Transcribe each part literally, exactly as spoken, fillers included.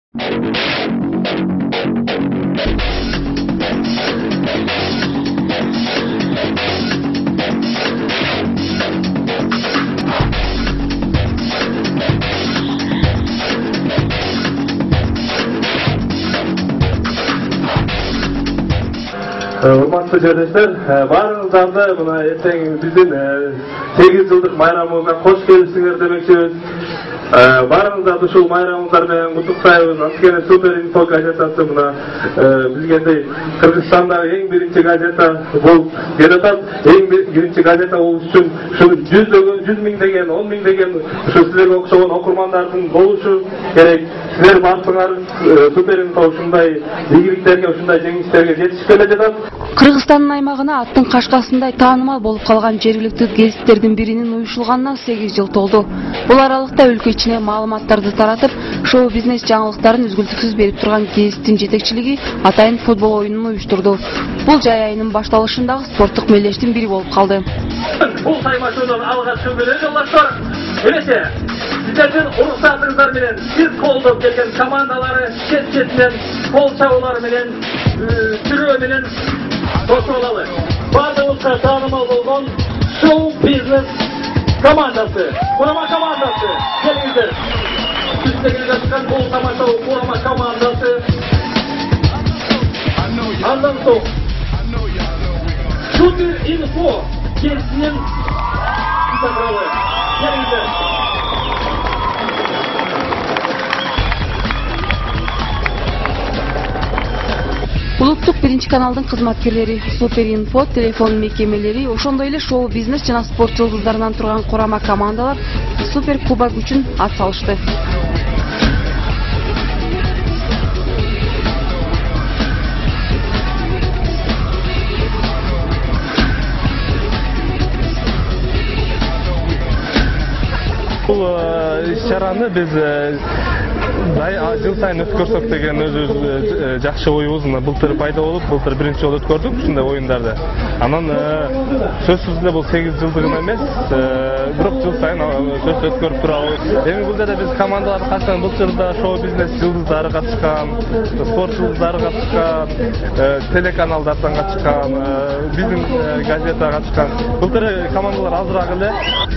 Урматтуу жерлештер, баарыңыздарды мына эртең биздин сегиз жылдык майрамыбызга кош келипсиңер демекчибиз. Баарыңыздарды ушул майрамыңыздар менен куттуктайбыз. Анткени Супер Инфо газетасы мына билгендей Кыргызстандагы эң биринчи газета болуп келатат. Эң биринчи газета болуш үчүн ушул жүздөгөн, жүз миңдеген, он миңдеген ушул силерге окшогон окурмандардын болушу керек. Силер бартыңар Супер Инфо ушундай ийгиликтерге, ушундай жеңиштерге жетишип келе жатат. Кыргызстандын аймагына аттын кашкасындай таанымал болуп калган жергиликтүү гезиттердин биринин уюшулганына сегиз жыл толду. Бул аралыкта өлкө ичине маалыматтарды таратып, шоу-бизнес жаңылыктарын үзгүлтүксүз берип турган гезиттин жетекчилиги атайын футбол оюнун уюштурду. Бул жай айынын башталышындагы спорттук мелдештин бири болуп калды. Бул таймашуудан алгачкы беле жолдоштор, эмесе сиздердин уруксатыңыздар менен сиз колдоп келген командалары чет-четинен кол чабуулары менен түрөө менен кошуп алалы. Бардыгыбызга таанымал болгон шоу-бизнес командасы, Курама командасы, келиңиздер. Сиздерге жаткан бул тамашалуу Курама командасы. Андан соң Супер Инфо келсинен чакыралы. Келиңиздер. Улуттук биринчи каналдын кызматкерлери, Супер Инфо, телефон мекемелери, ошондой эле шоу-бизнес жана спорт жылдыздарынан турган Курама командалар Супер Кубок үчүн ат салышты. Бул иш-чараны биз жыл сайын өткөрсөк деген өзүбүз жакшы оюбуз. Былтыр пайда болуп, былтыр биринчи жолу өткөрдүк ушундай оюндарды. Анан сөзсүз эле бул сегиз жылдыгына эмес, бирок жыл сайын сөзсүз өткөрүп турабыз. Эми бул жерде биз командалар катышкан, былтыр да шоу-бизнес жылдыздары катышкан, спорт жылдыздары катышкан, телеканалдардан катышкан, биздин газета катышкан. Былтыр командалар азыраак эле.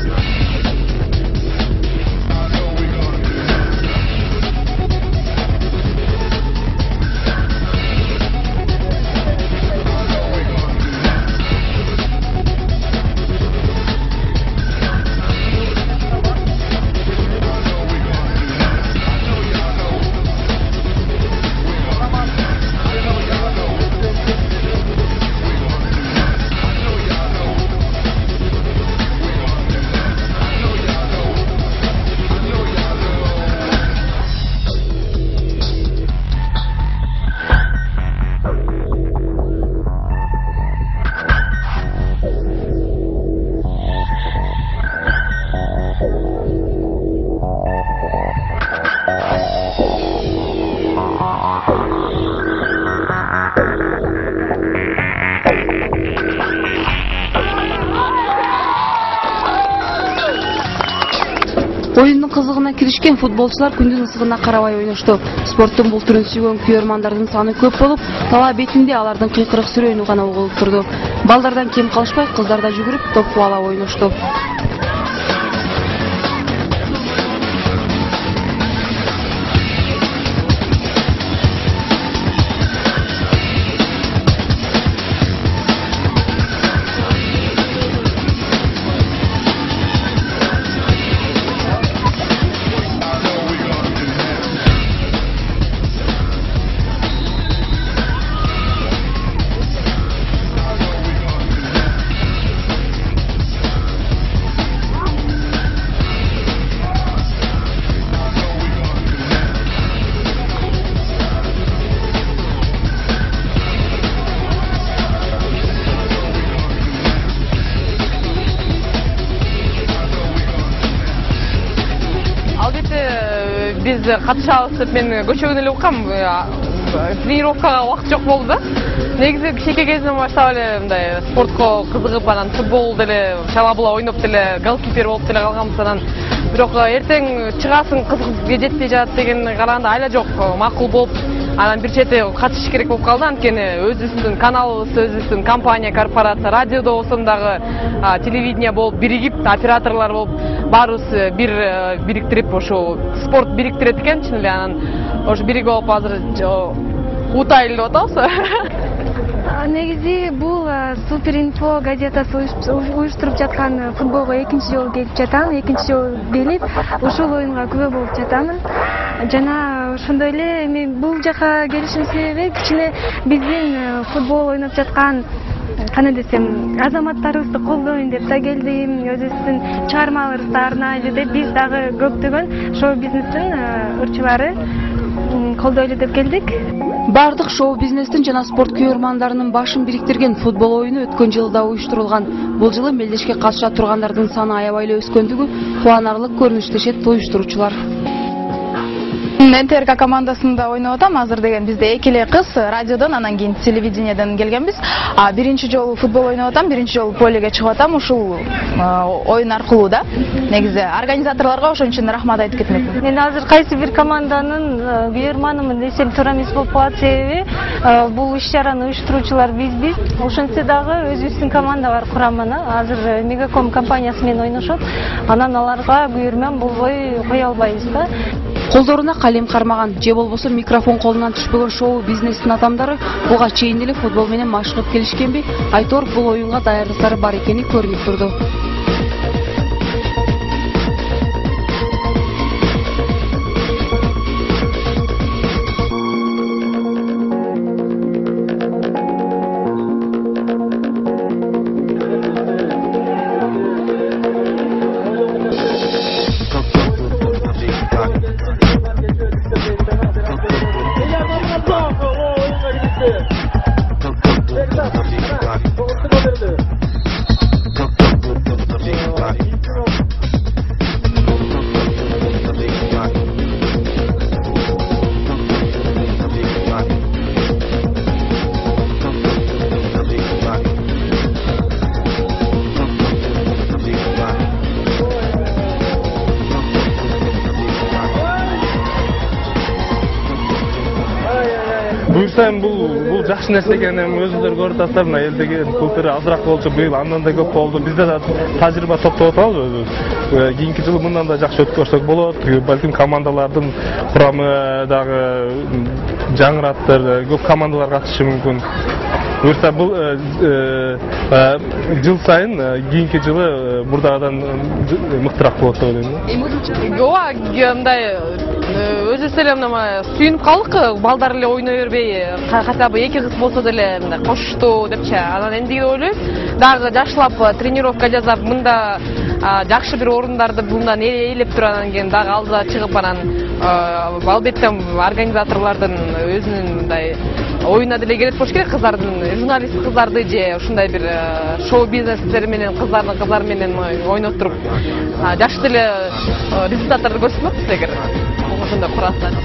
Оюндун кызыгына киришкен футболчулар күндүн ысыгына карабай ойношту. Спорттун бул түрүн сүйгөн күйөрмандардын саны көп болуп, талаа бетинде алардын кыйкырык сүрөөнү гана угулуп турду. Балдардан кем калышпай, кыздар да жүгүрүп, топ кубалап ойношту. Албетте биз катышабыз деп мен көчөгөн эле уккам. тренировкага убакыт жок болду да. Негизи кичинекей кезинен баштап эле мындай спортко кызыгып, анан футбол деле чала була ойноп деле голкипер болуп деле калганбыз. Анан бирок эртең чыгасың кызык жетпей жатат деген караганда айла жок, макул болуп, анан бир чети катышыш керек болуп калды. Анткени өзүбүздүн каналыбыз, өзүбүздүн компания, корпорация, радиодо болсом дагы, телевидение болуп биригип, операторлор болуп, баарыбыз бир бириктирип ошо спорт бириктирет экен чын эле. Анан ошо биригип алып азыр утайлы деп атабыз. Негизи бул Супер Инфо газетасы уюштуруп жаткан футболго экинчи жолу келип жатам. Экинчи жолу келип, ушул оюнга күбө болуп жатамын. Жана ошондой эле эми бул жака келишим себеби кичине биздин футбол ойноп жаткан, кандай десем, азаматтарыбызды колдойм деп да келдим. Өзүбүздүн чыгармаларыбызды арнайлы деп биз дагы көптөгөн шоу бизнестин ырчылары колдойлу деп келдик. Бардык шоу бизнестин жана спорт күйөрмандарынын башын бириктирген футбол оюну өткөн жылы да уюштурулган. Бул жылы мелдешке катыша тургандардын саны аябай эле өскөндүгү кубанарлык көрүнүш дешет уюштуруучулар. эн тэ эр ка командасында ойноп атам. Азыр деген бизде эки эле кыз радиодон, анан кийин телевидениеден келгенбиз. А биринчи жолу футбол ойноп атам, биринчи жолу полеге чыгып атам. Ушул оюн аркылуу да. Негизи организаторлорго ошон үчүн рахмат айтып кетмекмин. Мен азыр кайсы бир команданын күйөрманымын десем туура эмес болуп калат, себеби бул иш-чараны уюштуруучулар бизбиз. Ошентсе дагы өзүбүздүн команда бар курамына. Азыр Мегаком компаниясы менен ойношот. Анан аларга күйөрман болбой кое албайбыз да. Колдоруна калем кармаган же болбосо микрофон колунан түшпөгөн шоу бизнестин адамдары буга чейин эле футбол менен машыгып келишкенби? Айтор бул оюнга даярдыктары бар экени көрүнүп турду. Буюрсам бул бул жакшы нерсе экенин өзүңөр көрүп атасыздар. Мына элдеги былтыр азыраак болчу, быйыл андан да көп болду. Бизде да тажрыйба топтоп атабыз өзүбүз. Кийинки жылы мындан да жакшы өткөрсөк болот. Балким командалардын курамы дагы жаңыраттыр, көп командалар катышы мүмкүн. Буюрса бул жыл сайын кийинки жылы мурдагыдан мыктыраак болот деп ойлойм. Ооба, мындай өзүбүз эле мына сүйүнүп калдык, балдар эле ойной бербей, хотя бы эки кыз болсо деле мындай кошушту депчи. Анан эмне деп ойлойм, дагы жакшылап тренировка жасап, мында жакшы бир орундарды мындан ээлеп туруп, анан кийин дагы алдыга чыгып, анан албетте организаторлордун өзүнүн мындай оюна деле келет болуш керек, кыздардын, журналист кыздарды же ушундай бир шоу бизнестер менен кыздардын кыздар менен ойноп туруп жакшы деле результаттарды көрсөтмөкпүз эгер ошондой курасак.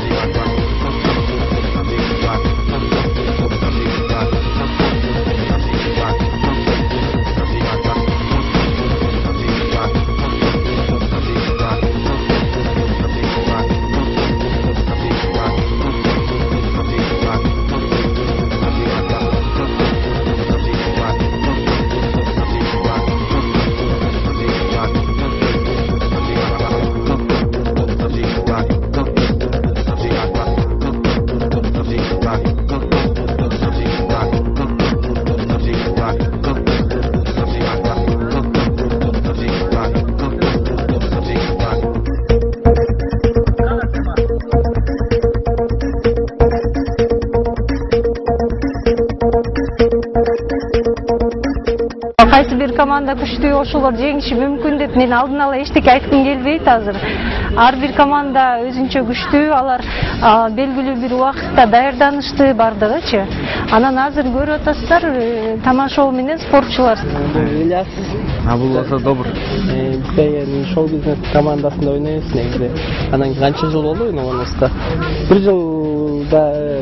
Кайсы бир команда күчтүү, ошолор жеңиши мүмкүн деп мен алдын ала эчтеке айткым келбейт азыр. Ар бир команда өзүнчө күчтүү, алар белгилүү бир убакытта даярданышты бардыгычы. Анан азыр көрүп атасыздар, тамашоо менен спортчулар. Ильяс Абулласа добр. Бизден шоу бизнес командасында ойнойбуз негизи. Анан канча жыл болду ойногонубузга? Бир жылда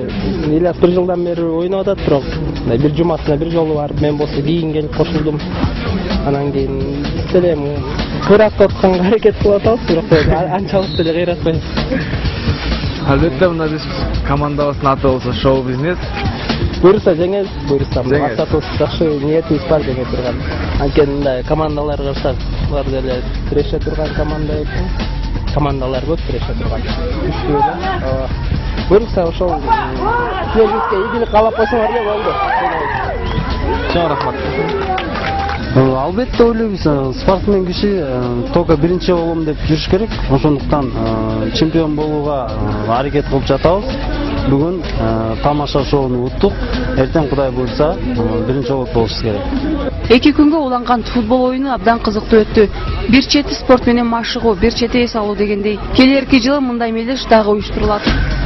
Ильяс бир жылдан бери ойноп атат, бирок бир жумасына бир жолу барып, мен болсо кийин келип кошулдум. Анан кийин деле кыйратып атканга аракет кылып атабыз, бирок анчалык деле кыйратпайбыз. Албетте, мына биз командабыздын аты болсо Шоу Бизнес. Буюрса жеңебиз, буюрса максатыбыз жакшы, ниетибиз бар жеңе турган. Анткени мындай командалар карасак, булар деле тиреше турган команда экен. Командалар көп тиреше турган. Күчтүү эле. Буюрса ошол келүүгө ийгилик каалап койсоңор эле болду. Чоң рахмат. Албетте ойлойбуз, спортсмен киши только биринчи болом деп жүрүш керек. Ошондуктан чемпион болууга аракет кылып жатабыз. Бүгүн тамаша шоуну уттук. Эртең Кудай буйрса биринчи болуп болушубуз керек. Эки күнгө уланган футбол оюну абдан кызыктуу өттү. Бир чети спорт менен машыгуу, бир чети эс алуу дегендей. Келерки жылы мындай мелдеш дагы уюштурулат.